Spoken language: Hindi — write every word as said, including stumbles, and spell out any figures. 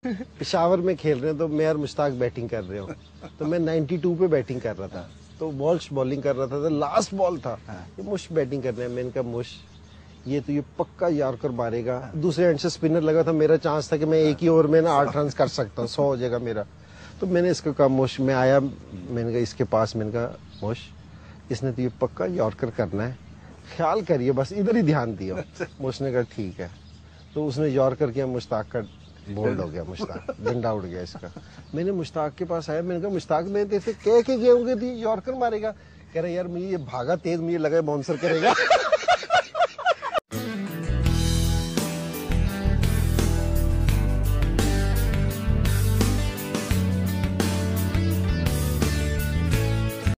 पेशावर में खेल रहे हैं तो मैं और मुश्ताक बैटिंग कर रहे हो, तो मैं बानवे पे बैटिंग कर रहा था, तो वॉल्श बॉलिंग कर रहा था, तो लास्ट बॉल था, ये मुश बैटिंग कर रहे हैं। मैंने कहा मुश ये तो ये पक्का यॉर्कर मारेगा। दूसरे एंड से स्पिनर लगा था, मेरा चांस था कि मैं एक ही ओवर में ना आठ रन कर सकता हूँ, सौ हो जाएगा मेरा। तो मैंने इसको कहा मुश, मैं आया, मैंने कहा इसके पास, मैंने कहा मुश इसने तो ये पक्का यॉर्कर करना है, ख्याल करिए बस, इधर ही ध्यान दिया। मुश ने कहा ठीक है, तो उसने यॉर्कर किया, मुश्ताक का बोल्ड हो गया, मुश्ताक डंडा उड़ गया इसका। मैंने मुश्ताक के पास आया, मैंने कहा मुश्ताक मैं तेरे से कह के गया हूँ कि यॉर्कर मारेगा। कह रहा यार मुझे ये भागा तेज, मुझे लगा बाउंसर करेगा।